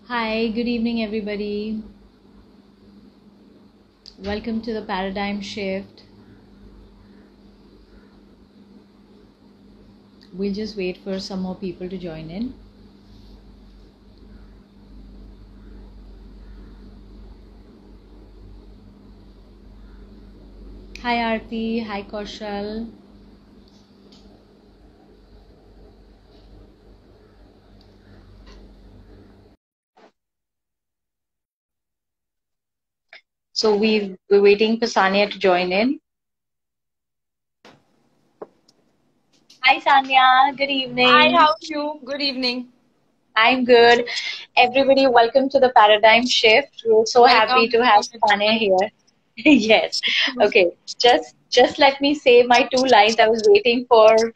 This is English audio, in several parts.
Hi, good evening, everybody. Welcome to the paradigm shift. We'll just wait for some more people to join in. Hi, Aarti. Hi, Kaushal. So we're waiting for Sania to join in. Hi, Sania. Good Hi, evening. how are you? Good evening. I'm good. Everybody, welcome to the paradigm shift. We're so happy Welcome. to have Sania here. Yes. Okay. Just let me say my two lines. I was waiting for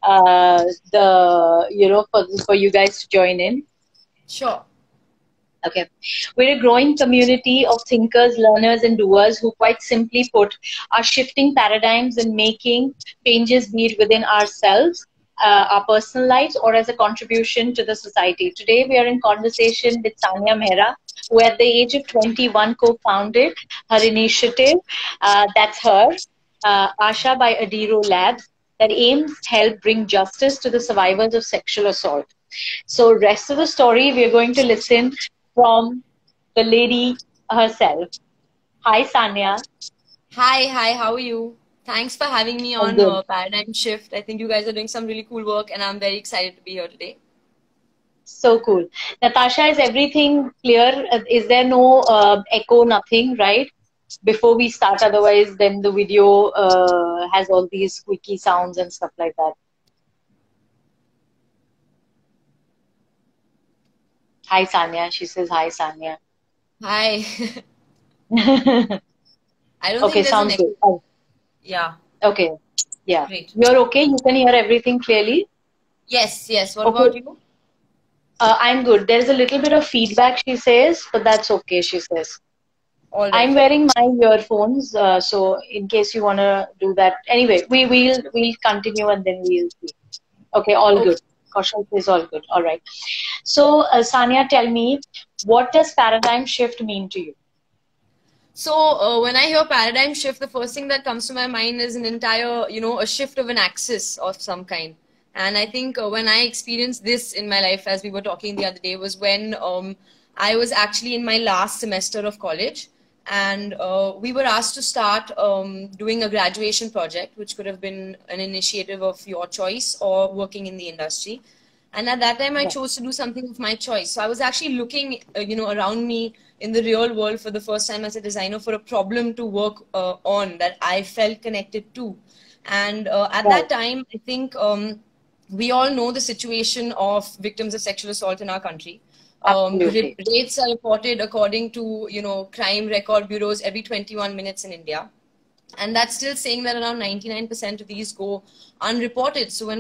for you guys to join in. Sure. Okay. We're a growing community of thinkers, learners, and doers who, quite simply put, are shifting paradigms and making changes, be it within ourselves, our personal lives, or as a contribution to the society. Today, we are in conversation with Sania Mehra, who at the age of 21 co-founded her initiative, that's her, Asha by Adiro Labs, that aims to help bring justice to the survivors of sexual assault. So, rest of the story, we're going to listen from the lady herself. Hi, Sanya. Hi, how are you? Thanks for having me I'm on good. Paradigm Shift. I think you guys are doing some really cool work, and I'm very excited to be here today. So cool. Natasha, is everything clear? Is there no echo, nothing, right? Before we start, otherwise, then the video has all these squeaky sounds and stuff like that. Hi, Sanya. She says, Hi, Sanya. Hi. I don't think Okay, there's an sounds good. echo. Oh, Yeah, okay. Yeah. great. You're okay? You can hear everything clearly? Yes. What Okay. about you? I'm good. There's a little bit of feedback, she says, but that's okay, she says. All I'm right. wearing my earphones, so in case you wanna do that. Anyway, we'll continue and then we'll see. Okay, all Okay. good. Kaushal is all good. All right. So, Sania, tell me, what does paradigm shift mean to you? So when I hear paradigm shift, the first thing that comes to my mind is an entire, a shift of an axis of some kind. And I think when I experienced this in my life, as we were talking the other day, was when I was actually in my last semester of college. And we were asked to start doing a graduation project, which could have been an initiative of your choice or working in the industry. And at that time, I Yeah. chose to do something of my choice. So I was actually looking, around me in the real world for the first time as a designer for a problem to work on that I felt connected to. And at Right. that time, I think we all know the situation of victims of sexual assault in our country. Absolutely. Rates are reported according to, crime record bureaus every 21 minutes in India, and that's still saying that around 99% of these go unreported. So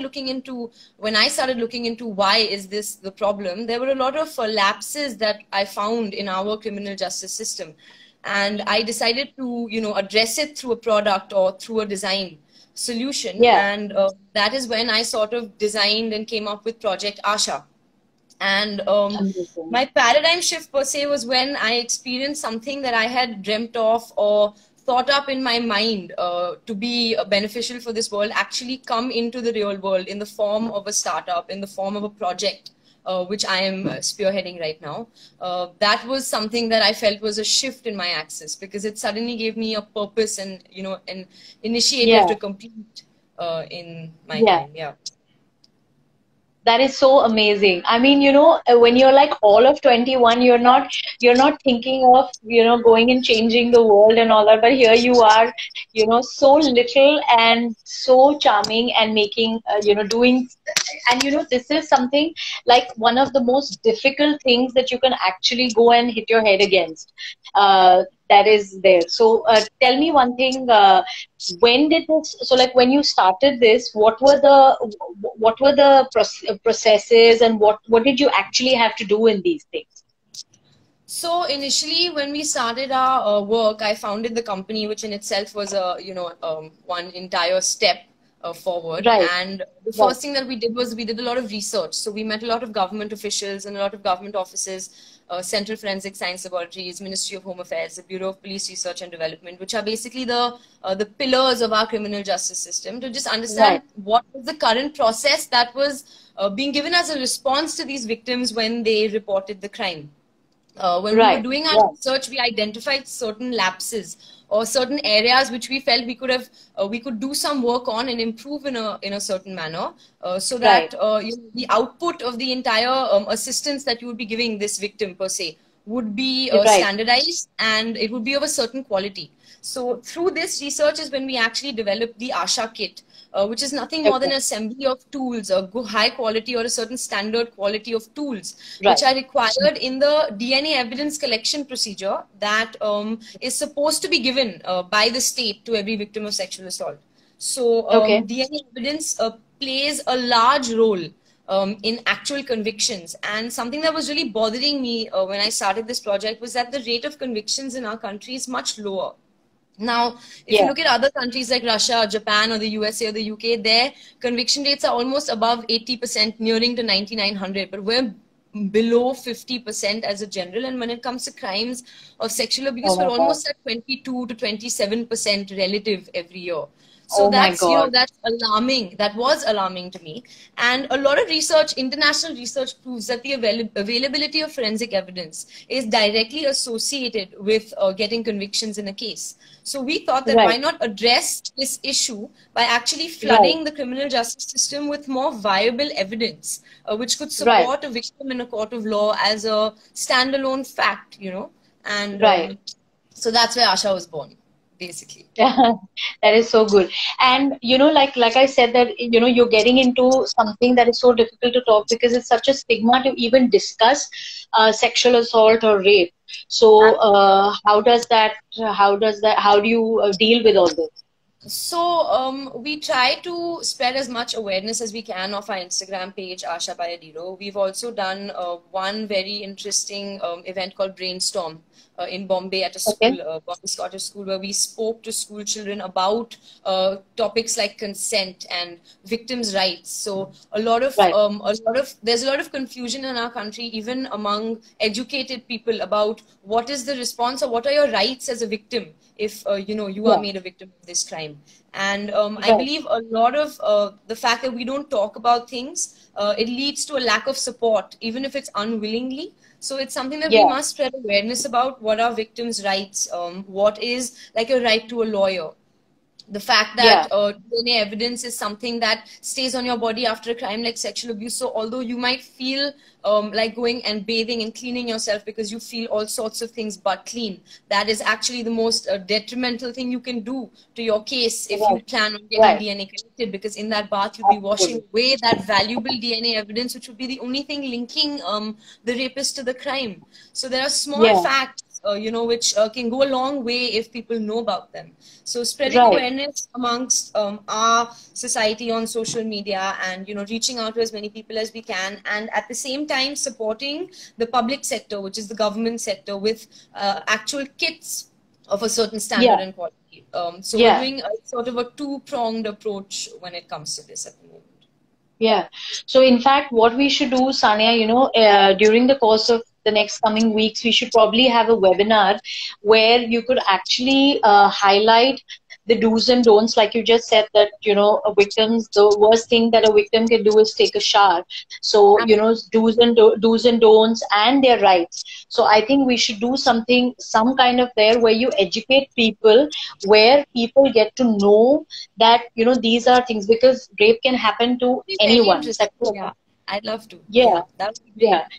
when I started looking into why is this the problem, there were a lot of lapses that I found in our criminal justice system, and I decided to address it through a product or through a design solution. Yeah. And that is when I sort of designed and came up with Project Asha. And Amazing. my paradigm shift per se was when I experienced something that I had dreamt of or thought up in my mind to be beneficial for this world actually come into the real world in the form of a startup, in the form of a project. Which I am spearheading right now. That was something that I felt was a shift in my axis because it suddenly gave me a purpose and an initiative Yeah. to complete in my Yeah. time. Yeah. That is so amazing. I mean, when you're like all of 21, you're not thinking of, going and changing the world and all that, but here you are, so little and so charming and making, doing, and this is something like one of the most difficult things that you can actually go and hit your head against. That is there. So, tell me one thing, when did this, so like when you started this, what were the processes, and what did you actually have to do in these things? So initially, when we started our work, I founded the company, which in itself was a one entire step forward. Right. And the first thing that we did was we did a lot of research. So we met a lot of government officials and a lot of government offices, Central Forensic Science Laboratories, Ministry of Home Affairs, the Bureau of Police Research and Development, which are basically the pillars of our criminal justice system, to just understand what was the current process that was being given as a response to these victims when they reported the crime. When we were doing our research, we identified certain lapses or certain areas which we felt we could have, we could do some work on and improve in a certain manner, so that you know, the output of the entire assistance that you would be giving this victim per se would be standardized, and it would be of a certain quality. So through this research is when we actually developed the Asha kit, which is nothing more than an assembly of tools, a high quality or a certain standard quality of tools, which are required in the DNA evidence collection procedure that is supposed to be given by the state to every victim of sexual assault. So DNA evidence plays a large role in actual convictions. And something that was really bothering me when I started this project was that the rate of convictions in our country is much lower. Now, if you look at other countries like Russia, Japan, or the USA or the UK, their conviction rates are almost above 80%, nearing to 9900, but we're below 50% as a general. And when it comes to crimes of sexual abuse, we're almost at 22 to 27% relative every year. So that's, you know, that's alarming. That was alarming to me. And a lot of research, international research, proves that the availability of forensic evidence is directly associated with getting convictions in a case. So we thought that why not address this issue by actually flooding the criminal justice system with more viable evidence, which could support a victim in a court of law as a standalone fact, you know. And so that's where Asha was born, basically. That is so good. And you know, like I said, that you know, you're getting into something that is so difficult to talk because it's such a stigma to even discuss sexual assault or rape. So how do you deal with all this? So we try to spread as much awareness as we can of our Instagram page, Asha Payadiro. We've also done one very interesting event called Brainstorm in Bombay at a school, Bombay Scottish school, where we spoke to school children about topics like consent and victims' rights. So a lot of there's a lot of confusion in our country, even among educated people, about what is the response or what are your rights as a victim if you know, you are made a victim of this crime. And I believe a lot of the fact that we don't talk about things, it leads to a lack of support, even if it's unwillingly. So it's something that we must spread awareness about. What are victims' rights? What is like a right to a lawyer? The fact that DNA evidence is something that stays on your body after a crime like sexual abuse. So although you might feel like going and bathing and cleaning yourself because you feel all sorts of things but clean, that is actually the most detrimental thing you can do to your case if you plan on getting DNA collected, because in that bath you'll be washing away that valuable DNA evidence, which would be the only thing linking the rapist to the crime. So there are small facts you know, which can go a long way if people know about them. So spreading awareness amongst our society on social media, and you know, reaching out to as many people as we can, and at the same time supporting the public sector, which is the government sector, with actual kits of a certain standard and quality. So we're doing a sort of a two-pronged approach when it comes to this at the moment. Yeah. So in fact, what we should do, Sania, you know, during the course of the next coming weeks, we should probably have a webinar where you could actually highlight the do's and don'ts. Like you just said, that, you know, the worst thing that a victim can do is take a shower. So, you know, do's and don'ts and their rights. So I think we should do something, some kind of there where you educate people, where people get to know that, you know, these are things, because rape can happen to anyone. Yeah, I'd love to. Yeah. That would be great.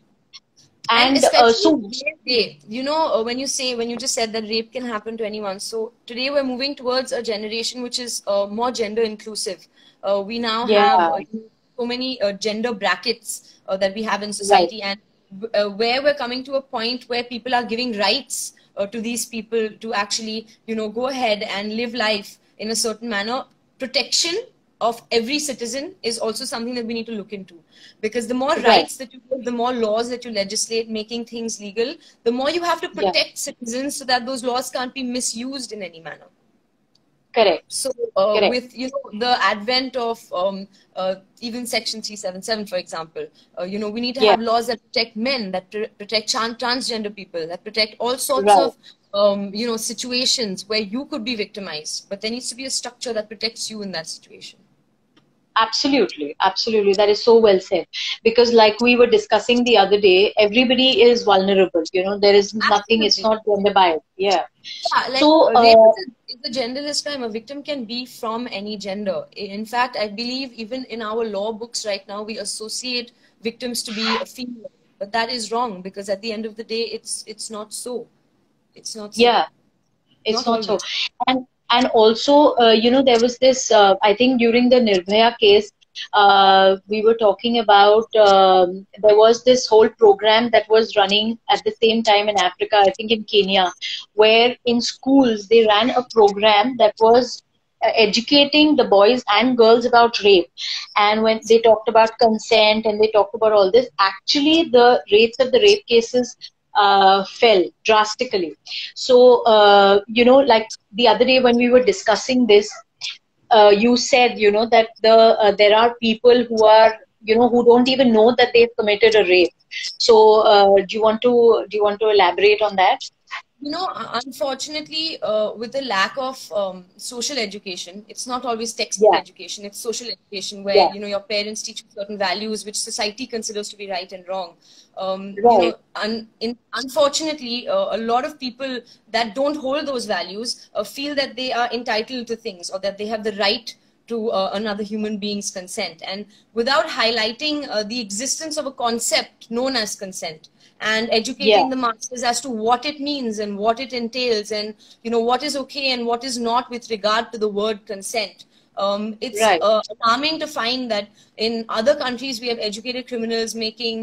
And so, you know, when you just said that rape can happen to anyone. So today we're moving towards a generation which is more gender inclusive. We now have so many gender brackets that we have in society, and where we're coming to a point where people are giving rights to these people to actually, you know, go ahead and live life in a certain manner. Protection of every citizen is also something that we need to look into, because the more rights that you give, the more laws that you legislate, making things legal, the more you have to protect citizens so that those laws can't be misused in any manner. Correct. So Correct. with the advent of even Section 377, for example, we need to Yeah. have laws that protect men, that protect transgender people, that protect all sorts Right. of situations where you could be victimized. But there needs to be a structure that protects you in that situation. Absolutely, absolutely. That is so well said. Because, like we were discussing the other day, everybody is vulnerable. There is nothing. It's Absolutely. not gender biased. Yeah. Yeah, like So, rape is a genderless crime. A victim can be from any gender. In fact, I believe even in our law books right now, we associate victims to be a female, but that is wrong because at the end of the day, it's not so. It's not so. yeah, it's Not not so. always. And also, there was this. I think during the Nirbhaya case, we were talking about. There was this whole program that was running at the same time in Africa. I think in Kenya, where in schools they ran a program that was educating the boys and girls about rape. And when they talked about consent and they talked about all this, actually the rates of the rape cases fell drastically. So, like the other day when we were discussing this, you said, that there are people who are, who don't even know that they've committed a rape. So, do you want to elaborate on that? Unfortunately, with the lack of social education, it's not always textbook Yeah, education, it's social education where, yeah, your parents teach you certain values which society considers to be right and wrong. right. Unfortunately, a lot of people that don't hold those values feel that they are entitled to things or that they have the right to another human being's consent. And without highlighting the existence of a concept known as consent, and Yeah, educating the masses as to what it means and what it entails and what is okay and what is not with regard to the word consent. It's right. alarming to find that in other countries we have educated criminals making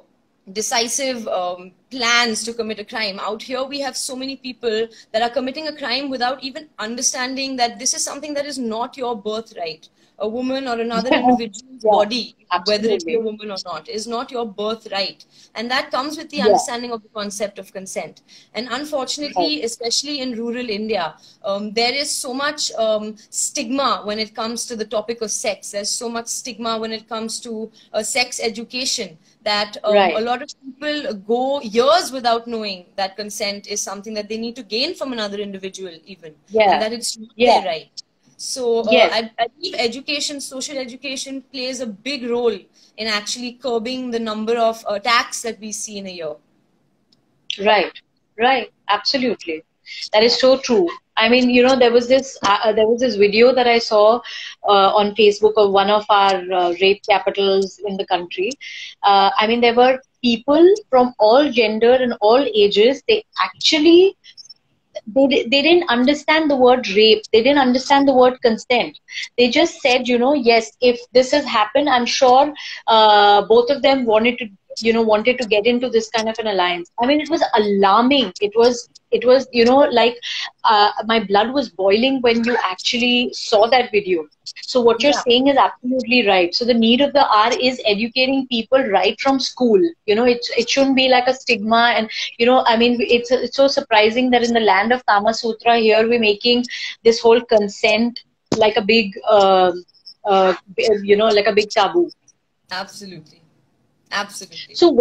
decisive plans to commit a crime. Out here we have so many people that are committing a crime without even understanding that this is something that is not your birthright. A woman or another individual's Yeah, body, whether it be a absolutely. woman or not, is not your birthright. And that comes with the Yeah, understanding of the concept of consent. And right. unfortunately, especially in rural India, there is so much stigma when it comes to the topic of sex. There's so much stigma when it comes to sex education that a Right. lot of people go years without knowing that consent is something that they need to gain from another individual even, and Yeah, that it's not yeah, their right. So yes. I believe education, social education plays a big role in actually curbing the number of attacks that we see in a year. Right, right, absolutely. That is Yeah. so true. I mean, there was this video that I saw on Facebook of one of our rape capitals in the country. I mean, there were people from all gender and all ages. They didn't understand the word rape. They didn't understand the word consent. They just said, yes, if this has happened, I'm sure both of them wanted to get into this kind of an alliance. I mean, it was alarming. It was like my blood was boiling when you actually saw that video. So what you're Yeah. saying is absolutely right. So the need of the hour is educating people right from school. It shouldn't be like a stigma. And I mean, it's so surprising that in the land of Kama Sutra, here we're making this whole consent like a big, like a big taboo. Absolutely. Absolutely. So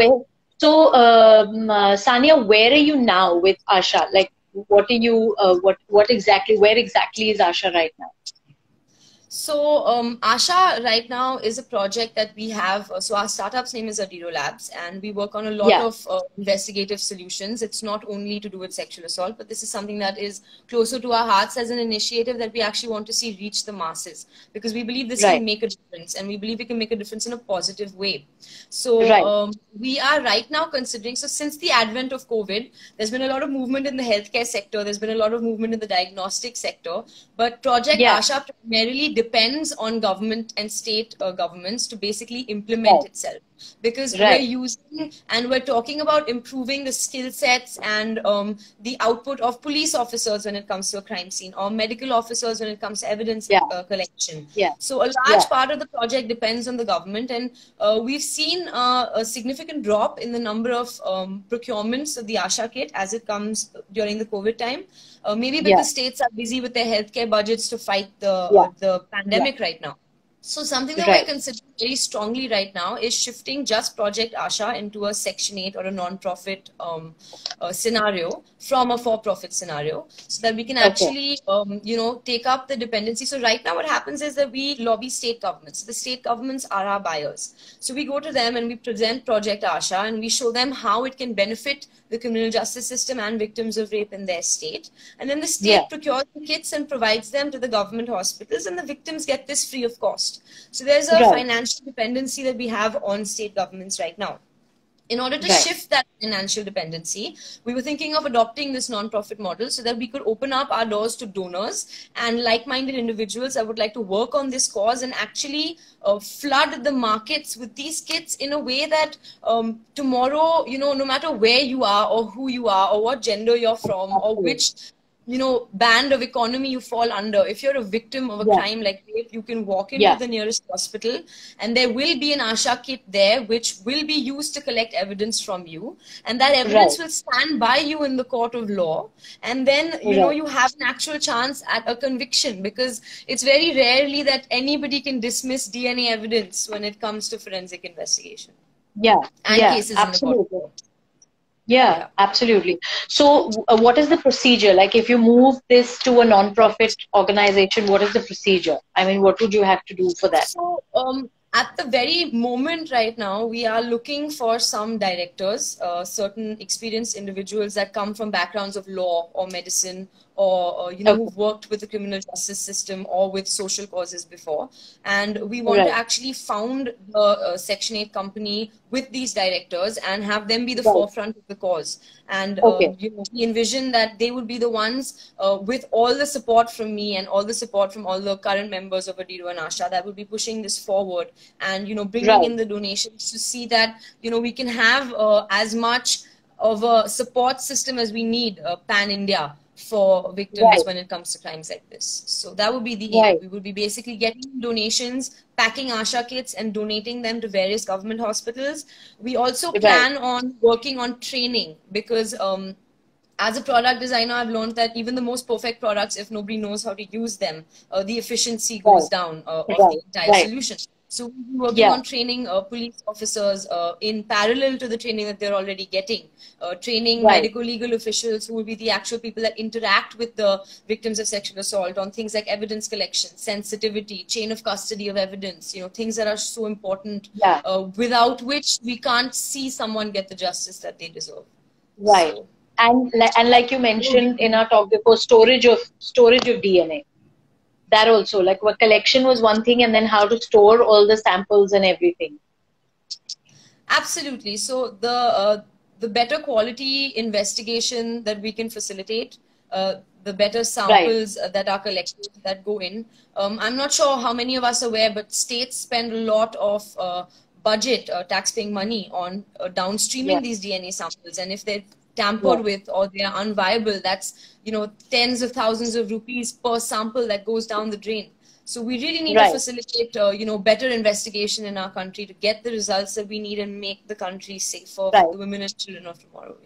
Sania, where are you now with Asha? Like, what are you? What exactly? Where exactly is Asha right now? So Asha right now is a project that we have. So our startup's name is Adiro Labs, and we work on a lot Yeah, of investigative solutions. It's not only to do with sexual assault, but this is something that is closer to our hearts as an initiative that we actually want to see reach the masses, because we believe this right, can make a difference, and we believe we can make a difference in a positive way. So right. we are right now considering, so since the advent of COVID, there's been a lot of movement in the healthcare sector, there's been a lot of movement in the diagnostic sector, but Project Yeah, Asha primarily depends on government and state governments to basically implement right, itself. because we're using and we're talking about improving the skill sets and the output of police officers when it comes to a crime scene, or medical officers when it comes to evidence collection. So a large part of the project depends on the government, and we've seen a significant drop in the number of procurements of the Asha kit as it comes during the COVID time. Maybe because states are busy with their healthcare budgets to fight the pandemic right now. So something that we're considering very strongly right now is shifting just Project Asha into a Section 8 or a non-profit scenario from a for-profit scenario, so that we can actually, you know, take up the dependency. So right now what happens is that we lobby state governments. The state governments are our buyers. So we go to them and we present Project Asha and we show them how it can benefit the criminal justice system and victims of rape in their state. And then the state procures the kits and provides them to the government hospitals, and the victims get this free of cost. So there's a financial dependency that we have on state governments right now. In order to shift that financial dependency, we were thinking of adopting this non-profit model so that we could open up our doors to donors and like-minded individuals that would like to work on this cause and actually flood the markets with these kits in a way that tomorrow, you know, no matter where you are or who you are or what gender you're from or which, you know, band of economy you fall under, if you're a victim of a crime like rape, you can walk into the nearest hospital and there will be an Asha kit there which will be used to collect evidence from you, and that evidence will stand by you in the court of law, and then you know, you have an actual chance at a conviction, because it's very rarely that anybody can dismiss DNA evidence when it comes to forensic investigation. And cases absolutely. in the court. Yeah, absolutely. So what is the procedure? Like if you move this to a non-profit organization, what is the procedure? I mean, what would you have to do for that? So at the very moment right now, we are looking for some directors, certain experienced individuals that come from backgrounds of law or medicine, or you know, who've worked with the criminal justice system or with social causes before. And we want to actually found the Section 8 company with these directors and have them be the forefront of the cause. And you know, we envision that they would be the ones with all the support from me and all the support from all the current members of Adiru and Asha that would be pushing this forward and, you know, bringing in the donations to see that, you know, we can have as much of a support system as we need pan-India for victims when it comes to crimes like this. So that would be the aim. We would be basically getting donations, packing Asha kits and donating them to various government hospitals. We also plan on working on training, because as a product designer, I've learned that even the most perfect products, if nobody knows how to use them, the efficiency goes down of the entire solution. So we're working on training police officers in parallel to the training that they're already getting. Training medico-legal officials who will be the actual people that interact with the victims of sexual assault on things like evidence collection, sensitivity, chain of custody of evidence, you know, things that are so important, without which we can't see someone get the justice that they deserve. So, and like you mentioned in our talk before, storage of DNA. That also, like what collection was one thing, and then how to store all the samples and everything. Absolutely. So the better quality investigation that we can facilitate, the better samples that are collected, that go in. I'm not sure how many of us are aware, but states spend a lot of budget, taxpaying money on downstreaming these DNA samples, and if they're tampered with or they are unviable, that's, you know, tens of thousands of rupees per sample that goes down the drain. So we really need to facilitate, you know, better investigation in our country to get the results that we need and make the country safer for the women and children of tomorrow.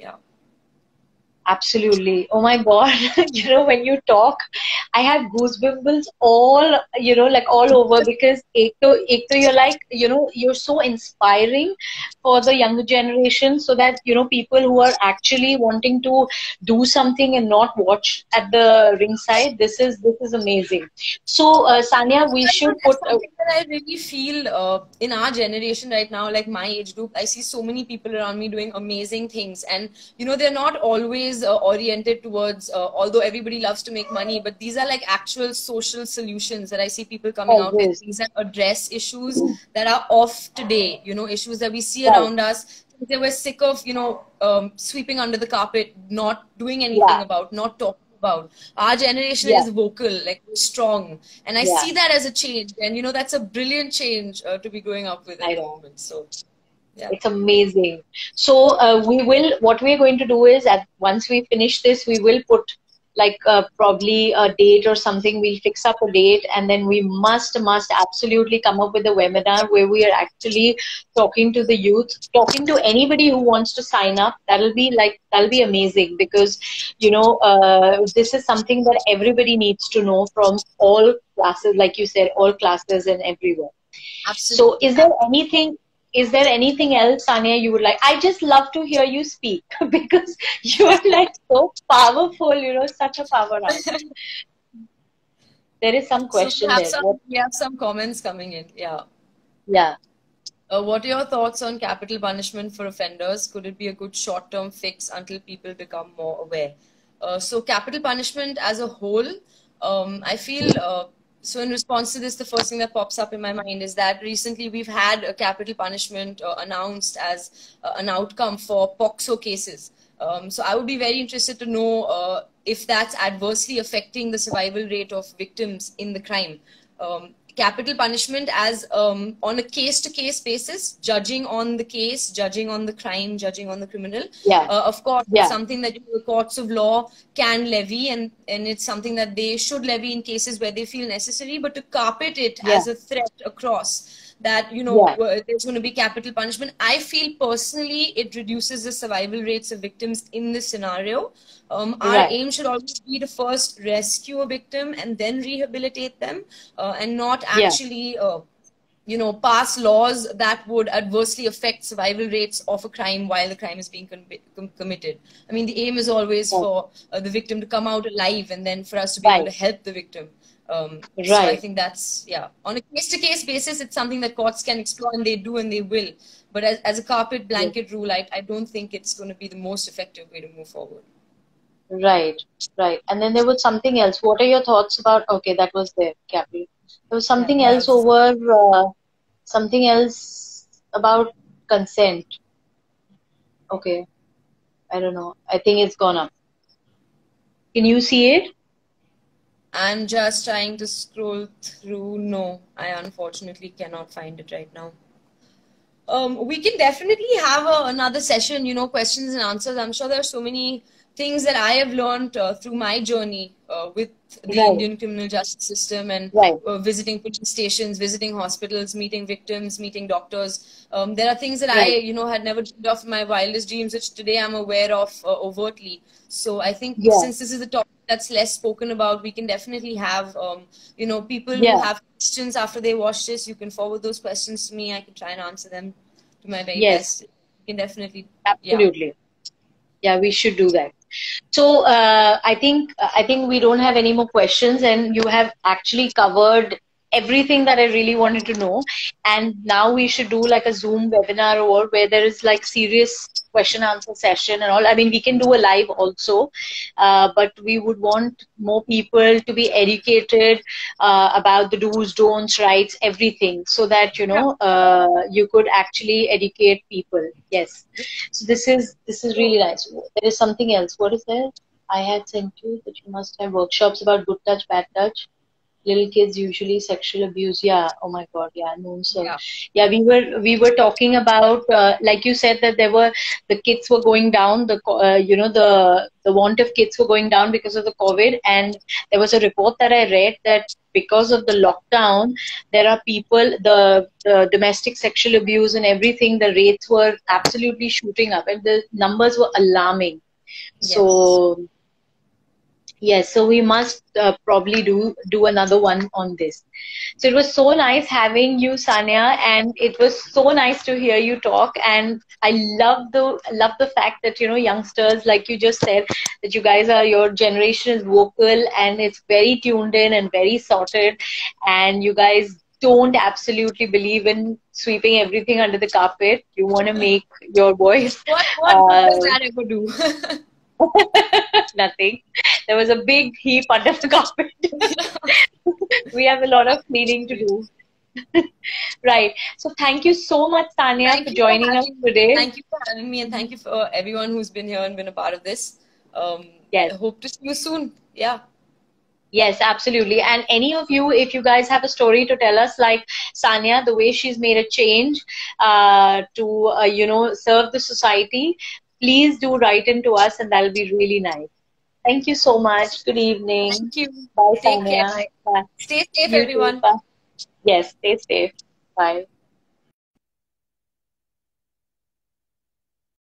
Absolutely. Oh my God. You know, when you talk, I have goosebumps all, you know, like all over, because ekto you're like, you know, you're so inspiring for the younger generation, so that, you know, people who are actually wanting to do something and not watch at the ringside, this is amazing. So Sania, we should put something that I really feel in our generation right now, like my age group, I see so many people around me doing amazing things, and you know, they're not always oriented towards, although everybody loves to make money, but these are like actual social solutions that I see people coming out with, things that address issues that are off today, you know, issues that we see around us. They were sick of, you know, sweeping under the carpet, not doing anything about, not talking about. Our generation is vocal, like strong, and I see that as a change, and you know, that's a brilliant change to be growing up with at the moment. So Yeah. It's amazing. So what we're going to do is once we finish this, we will put like probably a date or something. We'll fix up a date, and then we must absolutely come up with a webinar where we are actually talking to the youth, talking to anybody who wants to sign up. That'll be amazing, because this is something that everybody needs to know from all classes, like you said, all classes and everywhere. Absolutely. So is there anything else, Sania, you would like? I just love to hear you speak because you are like so powerful, such a powerhouse. There is some question there. We have some comments coming in. Yeah. Yeah. What are your thoughts on capital punishment for offenders? Could it be a good short-term fix until people become more aware? So capital punishment as a whole, I feel, so in response to this, the first thing that pops up in my mind is that recently we've had a capital punishment announced as an outcome for POCSO cases. So I would be very interested to know if that's adversely affecting the survival rate of victims in the crime. Capital punishment as on a case-to-case basis, judging on the case, judging on the crime, judging on the criminal. Yeah. Of course, it's something that the courts of law can levy, and it's something that they should levy in cases where they feel necessary. But to carpet it as a threat across, that there's going to be capital punishment, I feel personally it reduces the survival rates of victims in this scenario. Our aim should always be to first rescue a victim and then rehabilitate them, and not actually pass laws that would adversely affect survival rates of a crime while the crime is being committed. I mean, the aim is always for the victim to come out alive, and then for us to be able to help the victim. So I think that's, on a case-to-case basis, it's something that courts can explore, and they do, and they will. But as a carpet blanket rule, I don't think it's going to be the most effective way to move forward. Right. And then there was something else. What are your thoughts about? Okay, that was there, capital. There was something else over. Something else about consent. Okay, I don't know. I think it's gone up. Can you see it? I'm just trying to scroll through. No, I unfortunately cannot find it right now. We can definitely have another session, questions and answers. I'm sure there are so many things that I have learned through my journey with the Indian criminal justice system, and visiting police stations, visiting hospitals, meeting victims, meeting doctors. There are things that I, had never dreamed of in my wildest dreams, which today I'm aware of overtly. So I think since this is a topic that's less spoken about, we can definitely have, people who have questions after they watch this. You can forward those questions to me. I can try and answer them to my very best. You can definitely. Absolutely. Yeah, we should do that. So I think we don't have any more questions, and you have actually covered everything that I really wanted to know. And now we should do like a Zoom webinar or where there is like serious question answer session and all. I mean, we can do a live also, but we would want more people to be educated about the do's, don'ts, rights, everything, so that you could actually educate people. Yes. So this is really nice. There is something else. What is there? I had sent you that you must have workshops about good touch, bad touch. Little kids usually sexual abuse. Yeah. Oh my God. Yeah. No, sir. Yeah. We were talking about like you said that the kids were going down. The want of kids were going down because of the COVID, and there was a report that I read that because of the lockdown, there are people, the domestic sexual abuse and everything, the rates were absolutely shooting up, and the numbers were alarming. So yes, so we must probably do another one on this. So it was so nice having you, Sania, and it was so nice to hear you talk. And I love the fact that youngsters, like you just said, that you guys your generation is vocal and it's very tuned in and very sorted, and you guys don't absolutely believe in sweeping everything under the carpet. You want to make your voice. What does that ever do? Nothing. There was a big heap under the carpet. We have a lot of cleaning to do. Right. So thank you so much, Sania, for joining us today. Thank you for having me, and thank you for everyone who's been here and been a part of this. I hope to see you soon. Yeah. Yes, absolutely. And any of you, if you guys have a story to tell us, like Sanya, the way she's made a change to, serve the society, please do write into us, and that'll be really nice. Thank you so much. Good evening. Thank you. Bye, Take care. Sanya. Bye. Stay safe, You too. everyone. Bye. Yes, stay safe. Bye.